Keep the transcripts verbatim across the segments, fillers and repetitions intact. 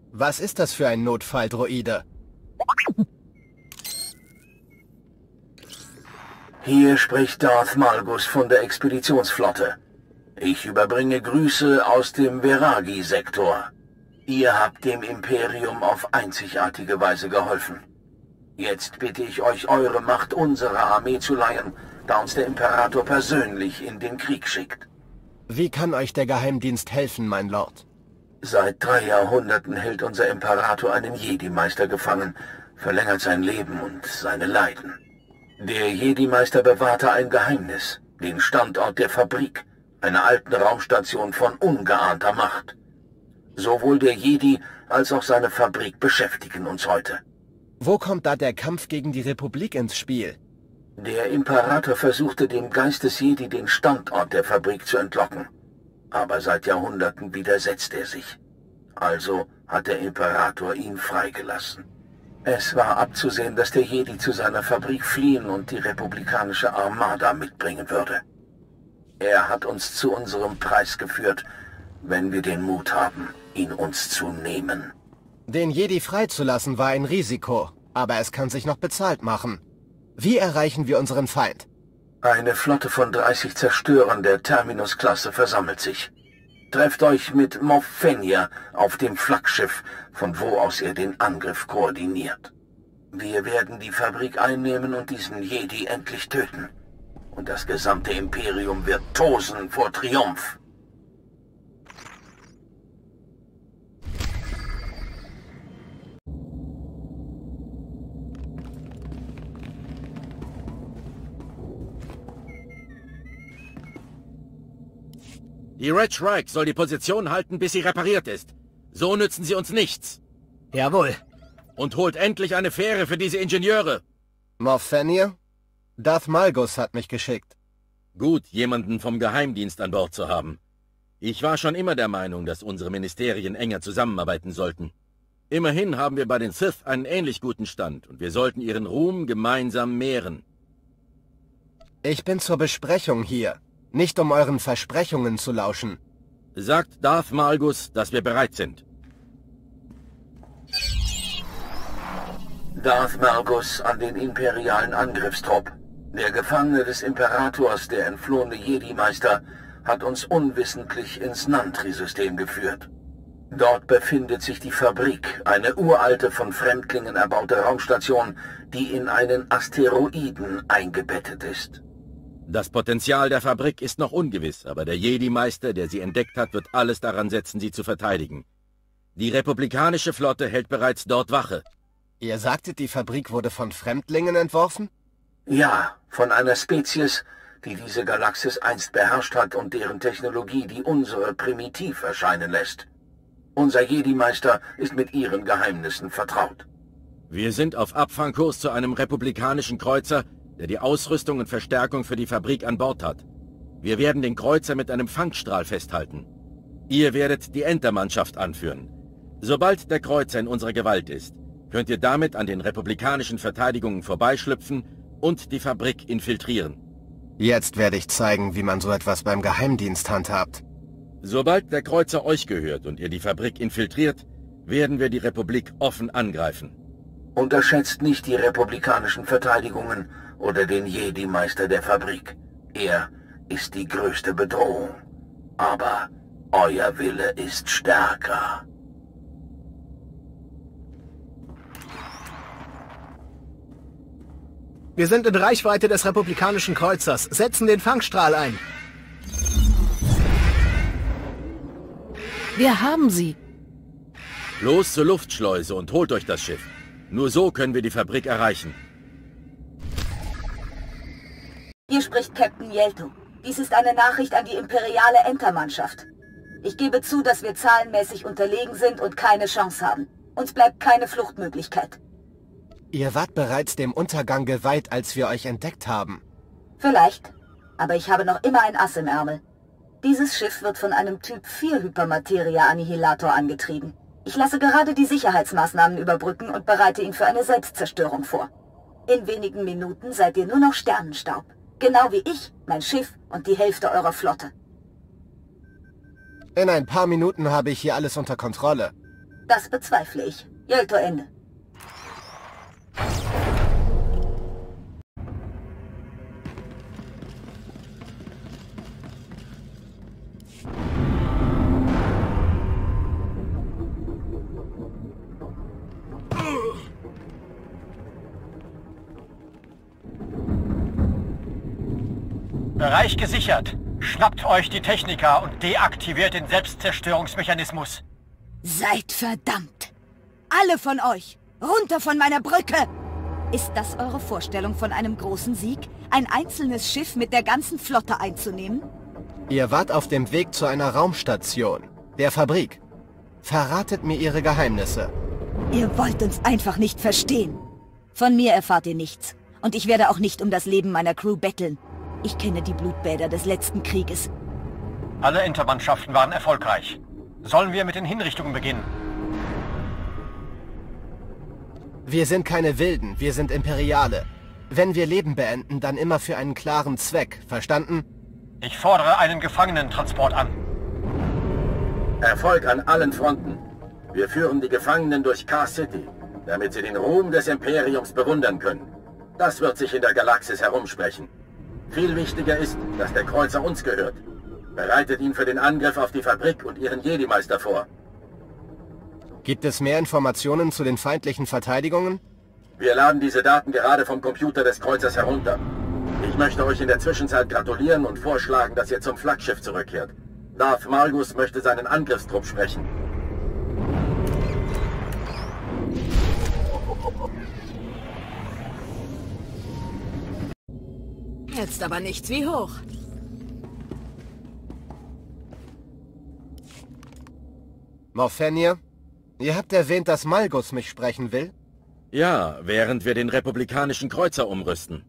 Was ist das für ein Notfalldroide? Hier spricht Darth Malgus von der Expeditionsflotte. Ich überbringe Grüße aus dem Veragi-Sektor. Ihr habt dem Imperium auf einzigartige Weise geholfen. Jetzt bitte ich euch, eure Macht unserer Armee zu leihen, da uns der Imperator persönlich in den Krieg schickt. Wie kann euch der Geheimdienst helfen, mein Lord? Seit drei Jahrhunderten hält unser Imperator einen Jedi-Meister gefangen, verlängert sein Leben und seine Leiden. Der Jedi-Meister bewahrte ein Geheimnis, den Standort der Fabrik, einer alten Raumstation von ungeahnter Macht. Sowohl der Jedi als auch seine Fabrik beschäftigen uns heute. Wo kommt da der Kampf gegen die Republik ins Spiel? Der Imperator versuchte dem Geist des Jedi den Standort der Fabrik zu entlocken. Aber seit Jahrhunderten widersetzt er sich. Also hat der Imperator ihn freigelassen. Es war abzusehen, dass der Jedi zu seiner Fabrik fliehen und die republikanische Armada mitbringen würde. Er hat uns zu unserem Preis geführt, wenn wir den Mut haben, ihn uns zu nehmen. Den Jedi freizulassen war ein Risiko, aber es kann sich noch bezahlt machen. Wie erreichen wir unseren Feind? Eine Flotte von dreißig Zerstörern der Terminus-Klasse versammelt sich. Trefft euch mit Moff Fenrir auf dem Flaggschiff, von wo aus er den Angriff koordiniert. Wir werden die Fabrik einnehmen und diesen Jedi endlich töten. Und das gesamte Imperium wird tosen vor Triumph. Die Red Shrike soll die Position halten, bis sie repariert ist. So nützen sie uns nichts. Jawohl. Und holt endlich eine Fähre für diese Ingenieure. Moff Fenrir? Darth Malgus hat mich geschickt. Gut, jemanden vom Geheimdienst an Bord zu haben. Ich war schon immer der Meinung, dass unsere Ministerien enger zusammenarbeiten sollten. Immerhin haben wir bei den Sith einen ähnlich guten Stand und wir sollten ihren Ruhm gemeinsam mehren. Ich bin zur Besprechung hier, nicht um euren Versprechungen zu lauschen. Sagt Darth Malgus, dass wir bereit sind. Darth Malgus an den imperialen Angriffstrupp. Der Gefangene des Imperators, der entflohene Jedi-Meister, hat uns unwissentlich ins Nantri-System geführt. Dort befindet sich die Fabrik, eine uralte, von Fremdlingen erbaute Raumstation, die in einen Asteroiden eingebettet ist. Das Potenzial der Fabrik ist noch ungewiss, aber der Jedi-Meister, der sie entdeckt hat, wird alles daran setzen, sie zu verteidigen. Die republikanische Flotte hält bereits dort Wache. Ihr sagtet, die Fabrik wurde von Fremdlingen entworfen? Ja, von einer Spezies, die diese Galaxis einst beherrscht hat und deren Technologie die unsere primitiv erscheinen lässt. Unser Jedi-Meister ist mit ihren Geheimnissen vertraut. Wir sind auf Abfangkurs zu einem republikanischen Kreuzer, der die Ausrüstung und Verstärkung für die Fabrik an Bord hat. Wir werden den Kreuzer mit einem Fangstrahl festhalten. Ihr werdet die Entermannschaft anführen. Sobald der Kreuzer in unserer Gewalt ist, könnt ihr damit an den republikanischen Verteidigungen vorbeischlüpfen und die Fabrik infiltrieren. Jetzt werde ich zeigen, wie man so etwas beim Geheimdienst handhabt. Sobald der Kreuzer euch gehört und ihr die Fabrik infiltriert, werden wir die Republik offen angreifen. Unterschätzt nicht die republikanischen Verteidigungen oder den Jedi-Meister der Fabrik. Er ist die größte Bedrohung. Aber euer Wille ist stärker. Wir sind in Reichweite des republikanischen Kreuzers. Setzen den Fangstrahl ein. Wir haben sie. Los zur Luftschleuse und holt euch das Schiff. Nur so können wir die Fabrik erreichen. Hier spricht Captain Yelto. Dies ist eine Nachricht an die imperiale Entermannschaft. Ich gebe zu, dass wir zahlenmäßig unterlegen sind und keine Chance haben. Uns bleibt keine Fluchtmöglichkeit. Ihr wart bereits dem Untergang geweiht, als wir euch entdeckt haben. Vielleicht, aber ich habe noch immer ein Ass im Ärmel. Dieses Schiff wird von einem Typ vier Hypermateria-Annihilator angetrieben. Ich lasse gerade die Sicherheitsmaßnahmen überbrücken und bereite ihn für eine Selbstzerstörung vor. In wenigen Minuten seid ihr nur noch Sternenstaub. Genau wie ich, mein Schiff und die Hälfte eurer Flotte. In ein paar Minuten habe ich hier alles unter Kontrolle. Das bezweifle ich. Jelto Ende. Bereich gesichert. Schnappt euch die Techniker und deaktiviert den Selbstzerstörungsmechanismus. Seid verdammt! Alle von euch! Runter von meiner Brücke! Ist das eure Vorstellung von einem großen Sieg? Ein einzelnes Schiff mit der ganzen Flotte einzunehmen? Ihr wart auf dem Weg zu einer Raumstation, der Fabrik. Verratet mir ihre Geheimnisse. Ihr wollt uns einfach nicht verstehen. Von mir erfahrt ihr nichts. Und ich werde auch nicht um das Leben meiner Crew betteln. Ich kenne die Blutbäder des letzten Krieges. Alle Intermannschaften waren erfolgreich. Sollen wir mit den Hinrichtungen beginnen? Wir sind keine Wilden, wir sind Imperiale. Wenn wir Leben beenden, dann immer für einen klaren Zweck, verstanden? Ich fordere einen Gefangenentransport an. Erfolg an allen Fronten. Wir führen die Gefangenen durch K-City, damit sie den Ruhm des Imperiums bewundern können. Das wird sich in der Galaxis herumsprechen. Viel wichtiger ist, dass der Kreuzer uns gehört. Bereitet ihn für den Angriff auf die Fabrik und ihren Jedi-Meister vor. Gibt es mehr Informationen zu den feindlichen Verteidigungen? Wir laden diese Daten gerade vom Computer des Kreuzers herunter. Ich möchte euch in der Zwischenzeit gratulieren und vorschlagen, dass ihr zum Flaggschiff zurückkehrt. Darth Malgus möchte seinen Angriffstrupp sprechen. Jetzt aber nichts wie hoch. Moff Fenrir, ihr habt erwähnt, dass Malgus mich sprechen will? Ja, während wir den republikanischen Kreuzer umrüsten.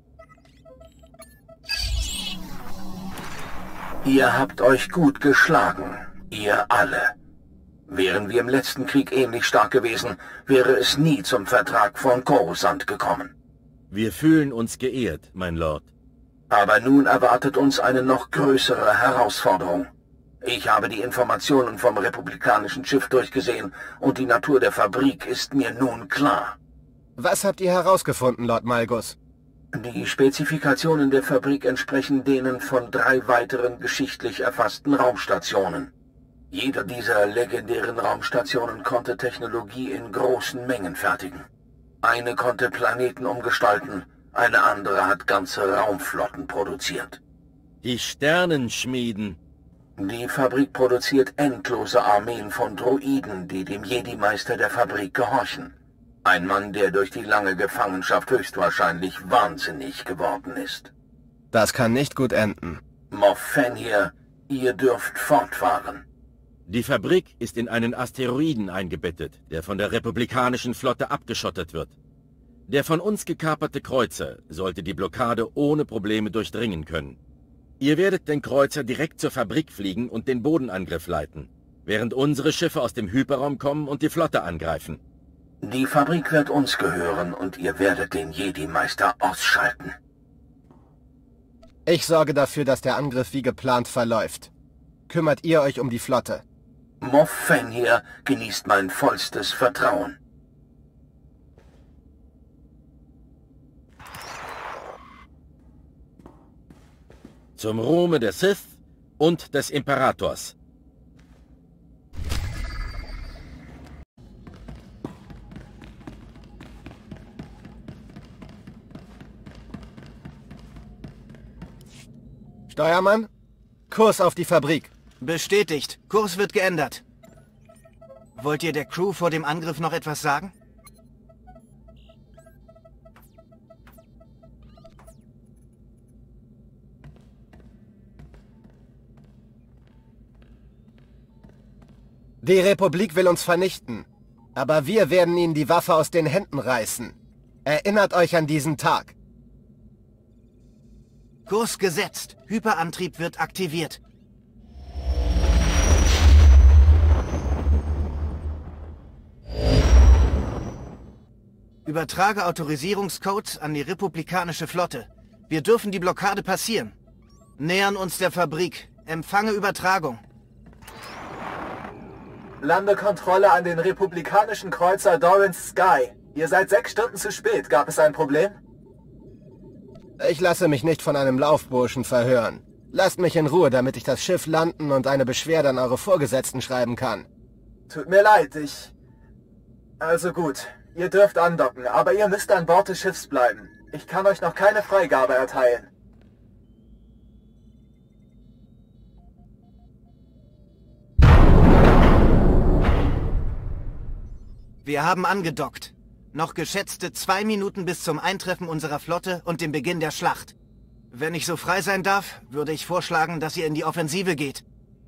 Ihr habt euch gut geschlagen, ihr alle. Wären wir im letzten Krieg ähnlich stark gewesen, wäre es nie zum Vertrag von Coruscant gekommen. Wir fühlen uns geehrt, mein Lord. Aber nun erwartet uns eine noch größere Herausforderung. Ich habe die Informationen vom republikanischen Schiff durchgesehen und die Natur der Fabrik ist mir nun klar. Was habt ihr herausgefunden, Lord Malgus? Die Spezifikationen der Fabrik entsprechen denen von drei weiteren geschichtlich erfassten Raumstationen. Jede dieser legendären Raumstationen konnte Technologie in großen Mengen fertigen. Eine konnte Planeten umgestalten, eine andere hat ganze Raumflotten produziert. Die Sternenschmieden. Die Fabrik produziert endlose Armeen von Droiden, die dem Jedi-Meister der Fabrik gehorchen. Ein Mann, der durch die lange Gefangenschaft höchstwahrscheinlich wahnsinnig geworden ist. Das kann nicht gut enden. Moff Fenrir, ihr dürft fortfahren. Die Fabrik ist in einen Asteroiden eingebettet, der von der republikanischen Flotte abgeschottet wird. Der von uns gekaperte Kreuzer sollte die Blockade ohne Probleme durchdringen können. Ihr werdet den Kreuzer direkt zur Fabrik fliegen und den Bodenangriff leiten, während unsere Schiffe aus dem Hyperraum kommen und die Flotte angreifen. Die Fabrik wird uns gehören und ihr werdet den Jedi-Meister ausschalten. Ich sorge dafür, dass der Angriff wie geplant verläuft. Kümmert ihr euch um die Flotte? Moff Fenrir genießt mein vollstes Vertrauen. Zum Ruhme der Sith und des Imperators. Steuermann, Kurs auf die Fabrik. Bestätigt. Kurs wird geändert. Wollt ihr der Crew vor dem Angriff noch etwas sagen? Die Republik will uns vernichten. Aber wir werden ihnen die Waffe aus den Händen reißen. Erinnert euch an diesen Tag. Kurs gesetzt. Hyperantrieb wird aktiviert. Übertrage Autorisierungscodes an die republikanische Flotte. Wir dürfen die Blockade passieren. Nähern uns der Fabrik. Empfange Übertragung. Landekontrolle an den republikanischen Kreuzer Doran's Sky. Ihr seid sechs Stunden zu spät. Gab es ein Problem? Ich lasse mich nicht von einem Laufburschen verhören. Lasst mich in Ruhe, damit ich das Schiff landen und eine Beschwerde an eure Vorgesetzten schreiben kann. Tut mir leid, ich... Also gut, ihr dürft andocken, aber ihr müsst an Bord des Schiffs bleiben. Ich kann euch noch keine Freigabe erteilen. Wir haben angedockt. Noch geschätzte zwei Minuten bis zum Eintreffen unserer Flotte und dem Beginn der Schlacht. Wenn ich so frei sein darf, würde ich vorschlagen, dass ihr in die Offensive geht.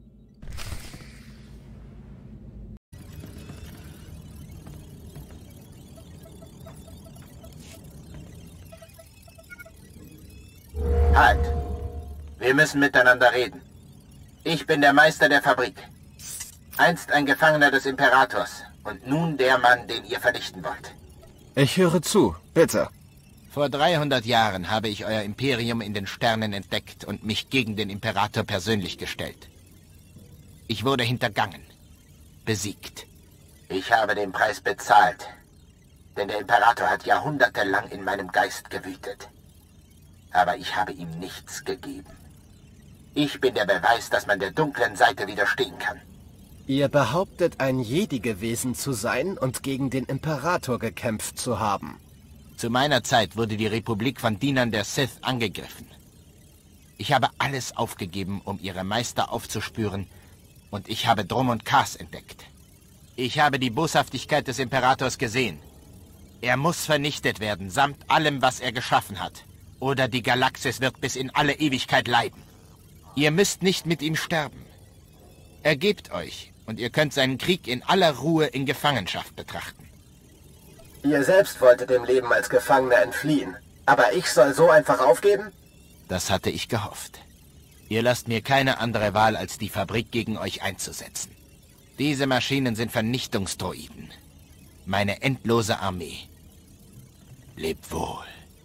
Halt! Wir müssen miteinander reden. Ich bin der Meister der Fabrik. Einst ein Gefangener des Imperators und nun der Mann, den ihr vernichten wollt. Ich höre zu, bitte. Vor dreihundert Jahren habe ich euer Imperium in den Sternen entdeckt und mich gegen den Imperator persönlich gestellt. Ich wurde hintergangen, besiegt. Ich habe den Preis bezahlt, denn der Imperator hat jahrhundertelang in meinem Geist gewütet. Aber ich habe ihm nichts gegeben. Ich bin der Beweis, dass man der dunklen Seite widerstehen kann. Ihr behauptet, ein Jedi gewesen zu sein und gegen den Imperator gekämpft zu haben. Zu meiner Zeit wurde die Republik von Dienern der Sith angegriffen. Ich habe alles aufgegeben, um ihre Meister aufzuspüren, und ich habe Drum und Kars entdeckt. Ich habe die Boshaftigkeit des Imperators gesehen. Er muss vernichtet werden, samt allem, was er geschaffen hat. Oder die Galaxis wird bis in alle Ewigkeit leiden. Ihr müsst nicht mit ihm sterben. Ergebt euch, und ihr könnt seinen Krieg in aller Ruhe in Gefangenschaft betrachten. Ihr selbst wolltet dem Leben als Gefangener entfliehen. Aber ich soll so einfach aufgeben? Das hatte ich gehofft. Ihr lasst mir keine andere Wahl, als die Fabrik gegen euch einzusetzen. Diese Maschinen sind Vernichtungsdroiden. Meine endlose Armee. Lebt wohl.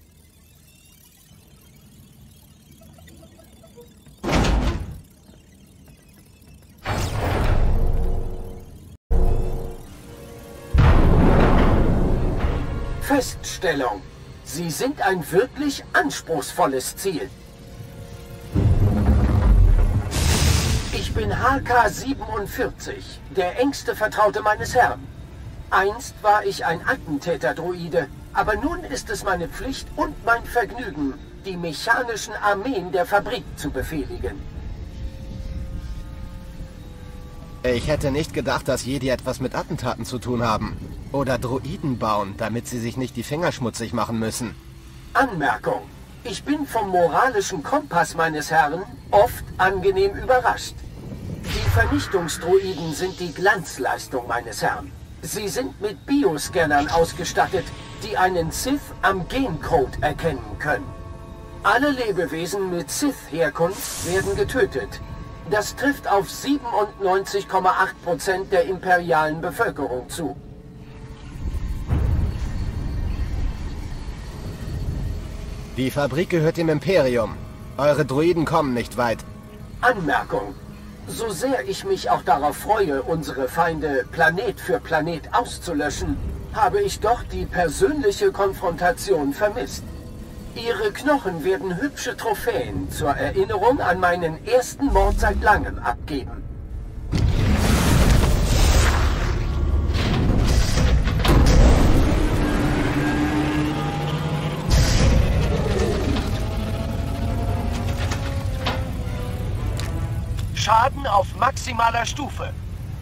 Feststellung. Sie sind ein wirklich anspruchsvolles Ziel. Ich bin H K siebenundvierzig, der engste Vertraute meines Herrn. Einst war ich ein Attentäter-Droide, aber nun ist es meine Pflicht und mein Vergnügen, die mechanischen Armeen der Fabrik zu befehligen. Ich hätte nicht gedacht, dass Jedi etwas mit Attentaten zu tun haben. Oder Droiden bauen, damit sie sich nicht die Finger schmutzig machen müssen. Anmerkung. Ich bin vom moralischen Kompass meines Herrn oft angenehm überrascht. Die Vernichtungsdroiden sind die Glanzleistung meines Herrn. Sie sind mit Bioscannern ausgestattet, die einen Sith am Gencode erkennen können. Alle Lebewesen mit Sith-Herkunft werden getötet. Das trifft auf siebenundneunzig Komma acht Prozent der imperialen Bevölkerung zu. Die Fabrik gehört dem Imperium. Eure Droiden kommen nicht weit. Anmerkung. So sehr ich mich auch darauf freue, unsere Feinde Planet für Planet auszulöschen, habe ich doch die persönliche Konfrontation vermisst. Ihre Knochen werden hübsche Trophäen zur Erinnerung an meinen ersten Mord seit langem abgeben. Schaden auf maximaler Stufe.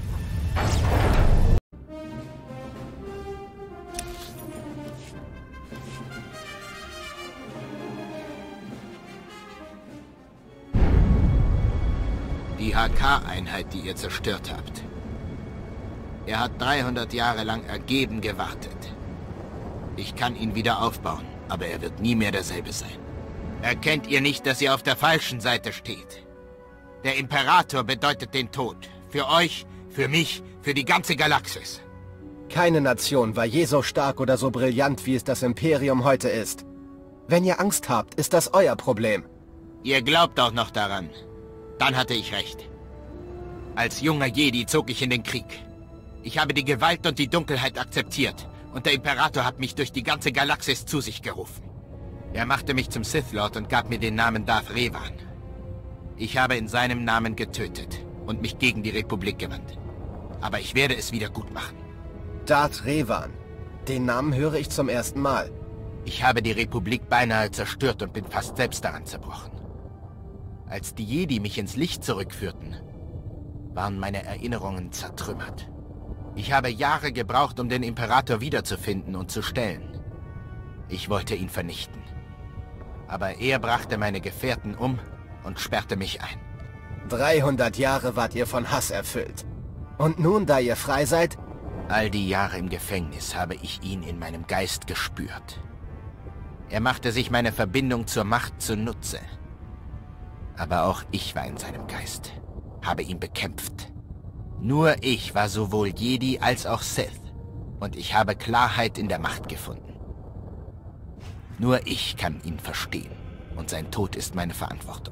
Die H K-Einheit, die ihr zerstört habt. Er hat dreihundert Jahre lang ergeben gewartet. Ich kann ihn wieder aufbauen, aber er wird nie mehr derselbe sein. Erkennt ihr nicht, dass ihr auf der falschen Seite steht? Der Imperator bedeutet den Tod. Für euch, für mich, für die ganze Galaxis. Keine Nation war je so stark oder so brillant, wie es das Imperium heute ist. Wenn ihr Angst habt, ist das euer Problem. Ihr glaubt auch noch daran. Dann hatte ich recht. Als junger Jedi zog ich in den Krieg. Ich habe die Gewalt und die Dunkelheit akzeptiert. Und der Imperator hat mich durch die ganze Galaxis zu sich gerufen. Er machte mich zum Sith Lord und gab mir den Namen Darth Revan. Ich habe in seinem Namen getötet und mich gegen die Republik gewandt. Aber ich werde es wieder gut machen. Darth Revan. Den Namen höre ich zum ersten Mal. Ich habe die Republik beinahe zerstört und bin fast selbst daran zerbrochen. Als die Jedi mich ins Licht zurückführten, waren meine Erinnerungen zertrümmert. Ich habe Jahre gebraucht, um den Imperator wiederzufinden und zu stellen. Ich wollte ihn vernichten. Aber er brachte meine Gefährten um und sperrte mich ein. dreihundert Jahre wart ihr von Hass erfüllt. Und nun, da ihr frei seid? All die Jahre im Gefängnis habe ich ihn in meinem Geist gespürt. Er machte sich meine Verbindung zur Macht zunutze. Aber auch ich war in seinem Geist, habe ihn bekämpft. Nur ich war sowohl Jedi als auch Sith. Und ich habe Klarheit in der Macht gefunden. Nur ich kann ihn verstehen. Und sein Tod ist meine Verantwortung.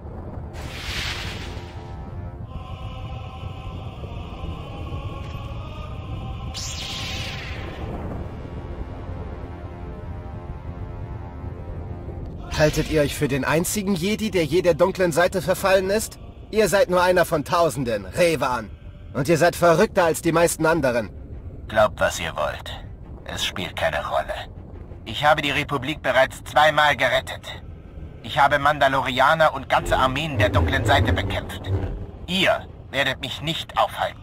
Haltet ihr euch für den einzigen Jedi, der je der dunklen Seite verfallen ist? Ihr seid nur einer von Tausenden, Revan. Und ihr seid verrückter als die meisten anderen. Glaubt, was ihr wollt. Es spielt keine Rolle. Ich habe die Republik bereits zweimal gerettet. Ich habe Mandalorianer und ganze Armeen der dunklen Seite bekämpft. Ihr werdet mich nicht aufhalten.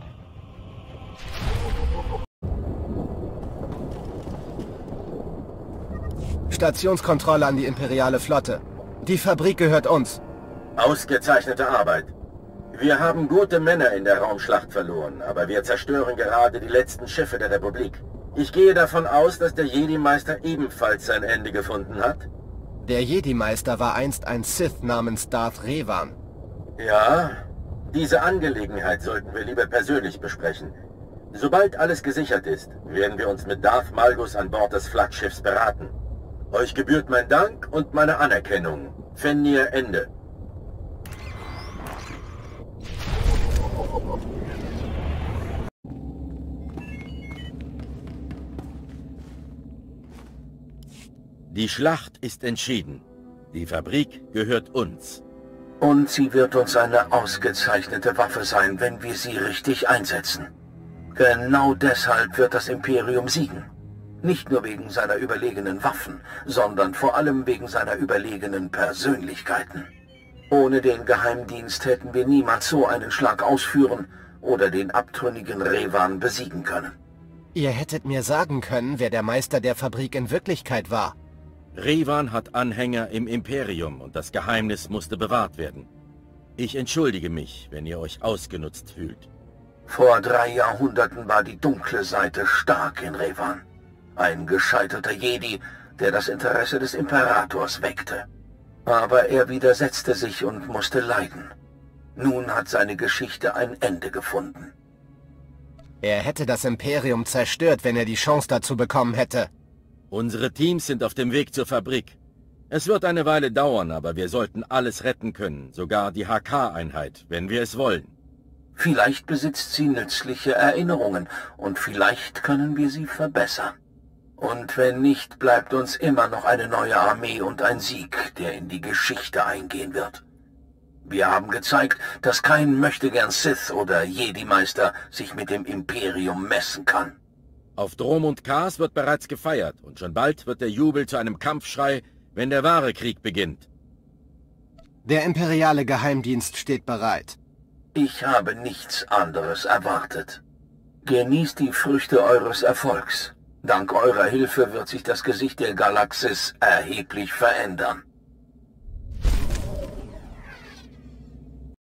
Stationskontrolle an die imperiale Flotte. Die Fabrik gehört uns. Ausgezeichnete Arbeit. Wir haben gute Männer in der Raumschlacht verloren, aber wir zerstören gerade die letzten Schiffe der Republik. Ich gehe davon aus, dass der Jedi-Meister ebenfalls sein Ende gefunden hat. Der Jedi-Meister war einst ein Sith namens Darth Revan. Ja, diese Angelegenheit sollten wir lieber persönlich besprechen. Sobald alles gesichert ist, werden wir uns mit Darth Malgus an Bord des Flaggschiffs beraten. Euch gebührt mein Dank und meine Anerkennung. Fenrir Ende. Die Schlacht ist entschieden. Die Fabrik gehört uns. Und sie wird uns eine ausgezeichnete Waffe sein, wenn wir sie richtig einsetzen. Genau deshalb wird das Imperium siegen. Nicht nur wegen seiner überlegenen Waffen, sondern vor allem wegen seiner überlegenen Persönlichkeiten. Ohne den Geheimdienst hätten wir niemals so einen Schlag ausführen oder den abtrünnigen Revan besiegen können. Ihr hättet mir sagen können, wer der Meister der Fabrik in Wirklichkeit war. Revan hat Anhänger im Imperium und das Geheimnis musste bewahrt werden. Ich entschuldige mich, wenn ihr euch ausgenutzt fühlt. Vor drei Jahrhunderten war die dunkle Seite stark in Revan. Ein gescheiterter Jedi, der das Interesse des Imperators weckte. Aber er widersetzte sich und musste leiden. Nun hat seine Geschichte ein Ende gefunden. Er hätte das Imperium zerstört, wenn er die Chance dazu bekommen hätte. Unsere Teams sind auf dem Weg zur Fabrik. Es wird eine Weile dauern, aber wir sollten alles retten können, sogar die H K-Einheit, wenn wir es wollen. Vielleicht besitzt sie nützliche Erinnerungen und vielleicht können wir sie verbessern. Und wenn nicht, bleibt uns immer noch eine neue Armee und ein Sieg, der in die Geschichte eingehen wird. Wir haben gezeigt, dass kein Möchtegern Sith oder Jedi-Meister sich mit dem Imperium messen kann. Auf Drom und Kars wird bereits gefeiert und schon bald wird der Jubel zu einem Kampfschrei, wenn der wahre Krieg beginnt. Der imperiale Geheimdienst steht bereit. Ich habe nichts anderes erwartet. Genießt die Früchte eures Erfolgs. Dank eurer Hilfe wird sich das Gesicht der Galaxis erheblich verändern.